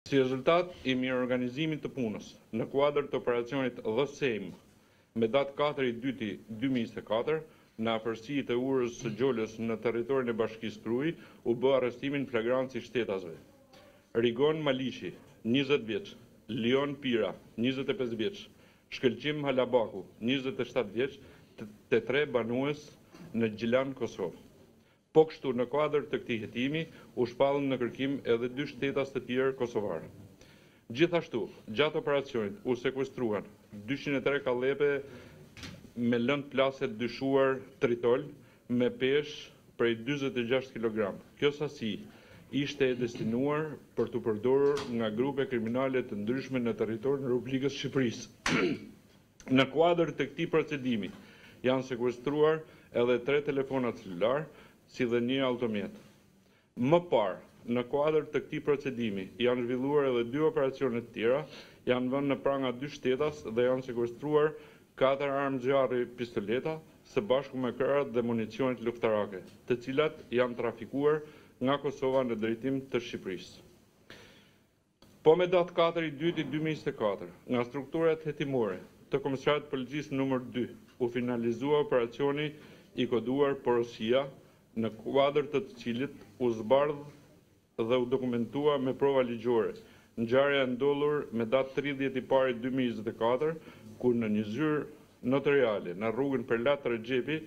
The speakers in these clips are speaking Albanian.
Si rezultat i mirëorganizimit të punës, në kuadër të operacionit dhësejmë, me datë 4/2/2024, në afërsi të urës së Gjollës në territorin e Bashkisë Krujë, u bë arrestimin flagrant si shtetasve. Rigon Malishi, 20 vjeç, Lion Pira, 25 vjeç, Shkëlqim Halabaku, 27 vjeç, të 3 banues në Gjilan, Kosovë. Po kështu në kuadër të këtij hetimi u shpallën në kërkim edhe 2 shtetas të tjerë kosovarë. Gjithashtu, gjatë operacionit u sekuestruan 203 kallepe me lëndë plase dyshuar tritol me peshë prej 46 kg. Kjo sasi ishte e destinuar për të përdorur nga grupe kriminale të ndryshme në territorin e Republikës Shqipërisë. Në kuadër të këtij procedimi janë sekuestruar edhe 3 telefona celular, si dhe 1 automjet. Më parë, në kuadër të këtij procedimi janë zhvilluar edhe 2 operacione të tjera, janë vënë në pranga 2 shtetas dhe janë sekuestruar 4 armë zjarri pistoleta, së bashku me krahët dhe municionet luftarake, të cilat janë trafikuar nga Kosova në drejtim të Shqipërisë. Po me datë 4/2/2024, nga strukturat hetimore të Komisariatit të Policisë numër 2, u finalizua operacioni i koduar Policia, në kuadër të cilit u zbardh dhe u dokumentua me prova ligjore. Ngjarja e ndodhur me datë 30/1/2024, ku në një zyrë notariale në rrugën Perlat Rexhepi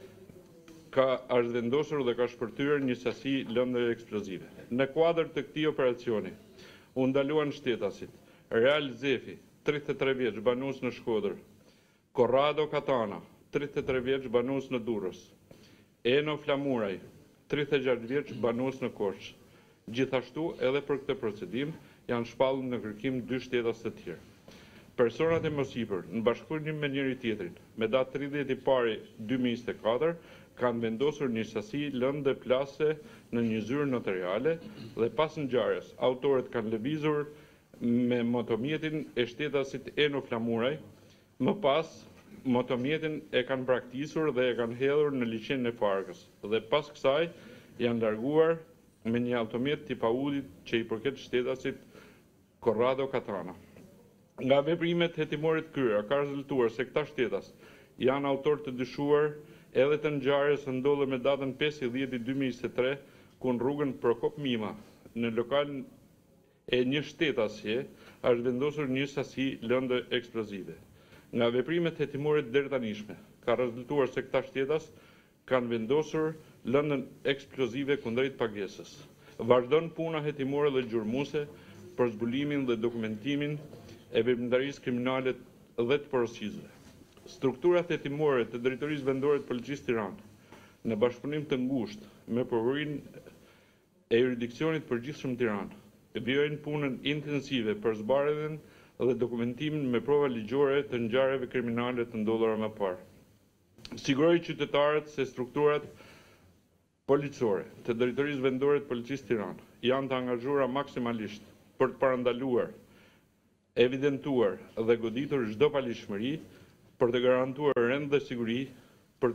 është vendosur dhe ka shpërthyer një sasi lëndë eksplozive. Në kuadër të këtij operacioni u ndaluan shtetasit Real Zefi, 33 vjeç, banues në Shkodër, Corrado Katana, 33 vjeç, banues në Durrës, Eno Flamuraj, 36 vjeç, banues në Korçë. Gjithashtu, edhe për këtë procedim, janë shpallur në kërkim 2 shtetas të tjerë. Personat e mosipër, në bashkëpunim me njëri tjetrin, me datë 30/1/2024, kanë vendosur një sasi lëndë plase në një zyrë notariale dhe pas ngjarjes, autorët kanë lëvizur me motomjetin e shtetasit Eno Flamuraj, më pas motomjetin e kanë braktisur dhe e kanë hedhur në liçenin e Farkës dhe pas kësaj janë larguar me një automjet tip Audi që i përket shtetasit Corrado Katana. Nga veprimet hetimore të kryera ka rezultuar se këta shtetas janë autor të dyshuar edhe të ngjarjes së ndodhur me datën 5/10/2023, ku në rrugën Prokop Mima, në lokalin e një shtetasje, është vendosur një sasi lëndë eksplozive. Nga veprimet hetimore të deritanishme, ka rezultuar se këta shtetas kanë vendosur lëndën eksplozive kundrejt pagesës. Vazhdon puna hetimore dhe gjurmuse për zbulimin dhe dokumentimin e veprimtarisë kriminale dhe të porositësve. Strukturat hetimore të Drejtorisë Vendore të Policisë Tiranë, në bashkëpunim të ngushtë me Prokurorinë e Jurisdiksionit Përgjithshëm Tiranë, vijojnë punën intensive për zbardhjen dhe dokumentimin me prova ligjore të ngjarjeve kriminale të ndodhura më parë. Siguroj qytetarët se strukturat policore të Drejtorisë Vendore të Policisë Tiranë janë të angazhuara maksimalisht për të parandaluar, evidentuar dhe goditur çdo palishmëri, për të garantuar rend dhe siguri, për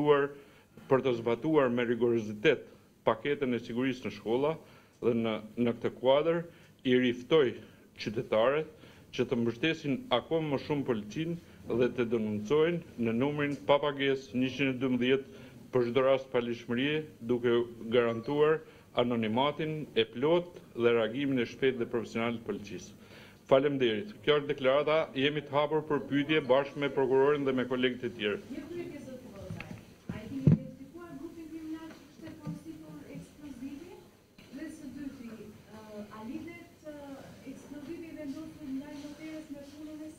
të zbatuar me rigorozitet paketën e sigurisë në shkolla dhe në këtë kuadër i riftoj qytetarët që të mbështesin akoma më shumë policinë dhe të denoncojnë në numrin pa pagesë 112 për çdo rast palishmërie, duke garantuar anonimatin e plot dhe reagimin e shpejtë dhe profesional të policisë. Faleminderit. Kjo është deklarata, jemi të hapur për pyetje bashkë me prokurorin dhe me kolegët e tjerë. A i keni identifikuar grupin kriminal që kishte konstituar eksplozive? Dhe së dyti, a lidhet eksplozive vendosur ndaj noteres me punën e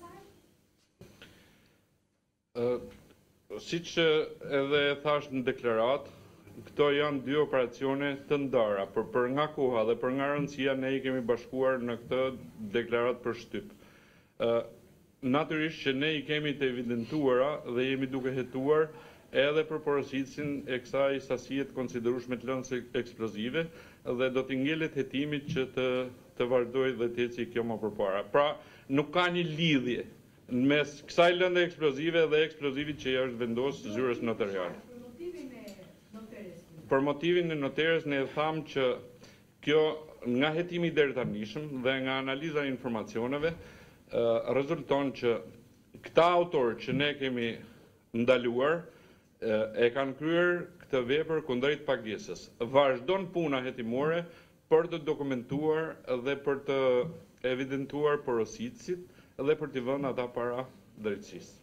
saj? Siç edhe thash në deklaratë, këto janë 2 operacione të ndara, për nga koha dhe për nga rëndësia ne i kemi bashkuar në këtë deklaratë për shtyp. Natyrisht që ne i kemi të evidentuara dhe jemi duke hetuar edhe për porositësin e kësaj sasie të konsiderueshme të lëndës eksplozive dhe do t'i ngjelet hetimit që të vazhdojë dhe të eci kjo më përpara. Pra, nuk ka një lidhje mes kësaj lëndë eksplozive dhe eksplozivit që është vendosur zyrës notariale. Për motivin e noteres ne thamë që kjo nga hetimi deri tanishëm dhe nga analiza e informacioneve, rezulton që këta autorë që ne kemi ndaluar e kanë kryer këtë vepër kundrejt pagesës. Vazhdon puna hetimore për të dokumentuar dhe për të evidentuar porositësit dhe për t'i vënë ata para drejtësisë.